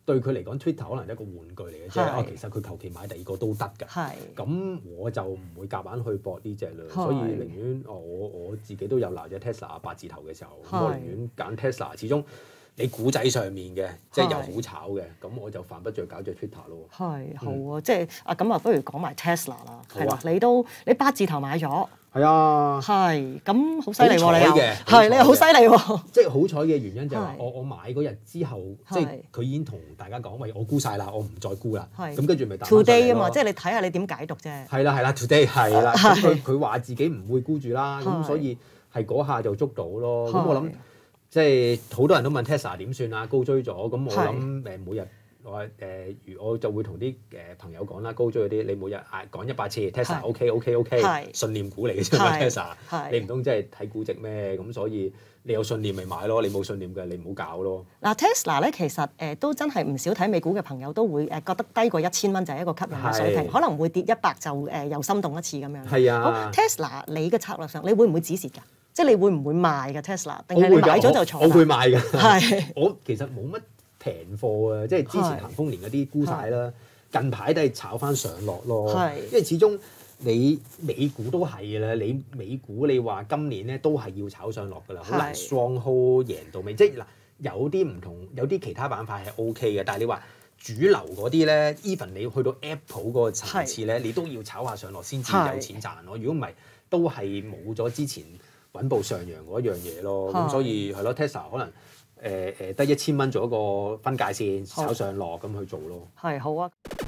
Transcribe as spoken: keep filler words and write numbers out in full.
對佢嚟講 Twitter 可能係一個玩具嚟嘅啫。啊，其實佢求其買第二個都得㗎。 係。 咁我就唔會夾硬去搏呢只啦，所以寧願我我自己都有鬧隻 Tesla 八字頭嘅時候，咁我寧願揀 Tesla，始終你股仔上面嘅，即係又好炒嘅，咁我就犯不着搞隻 Twitter 咯。 係好啊，即係啊咁啊，不如講埋 Tesla 啦，係啦，你都你八字頭買咗。 係啊， 係咁好犀利喎！你又係你又好犀利喎！ 即係好彩嘅原因就係話，我我買嗰日之後，即係佢已經同大家講，喂，我沽晒啦，我唔再沽啦。咁跟住咪打翻上嚟咯。 Today 啊嘛，即係你睇下你點解讀啫。 係啦係啦 ，Today 係啦。咁佢佢話自己唔會沽住啦，咁所以係嗰下就捉到咯。咁我諗即係好多人都問 Tesla 點算啊？高追咗，咁我諗誒每日。我誒，如、呃、我就會同啲誒朋友講啦，高追嗰啲，你每日嗌講一百次 Tesla OK OK OK， 信念股嚟嘅啫嘛 Tesla， 你唔通真係睇估值咩？咁所以你有信念咪買咯，你冇信念嘅你唔好搞咯。 嗱 Tesla 咧其實誒、呃、都真係唔少睇美股嘅朋友都會誒覺得低過一千蚊就係一個吸引嘅水平，可能會跌一百就誒、呃、又心動一次咁樣。 係啊。 好 Tesla 你嘅策略上，你會唔會止蝕㗎？即係你會唔會賣嘅 Tesla？ 定係你買咗就坐？ 我會賣㗎。 係。 我其實冇乜平貨啊，即係之前恒豐年嗰啲沽晒啦，近排都係炒翻上落咯。因為始終你美股都係嘅啦，你美股你話今年咧都係要炒上落㗎啦，好難 strong hold 贏到尾。即係嗱，有啲唔同，有啲其他板塊係 OK 嘅，但係你話主流嗰啲咧 ，even 你去到 Apple 嗰個層次咧，你都要炒下上落先至有錢賺咯。如果唔係，都係冇咗之前穩步上揚嗰一樣嘢咯。咁所以係咯 ，Tesla 可能。誒誒，得一千蚊做一個分界線，炒上落咁去做咯。 係好啊。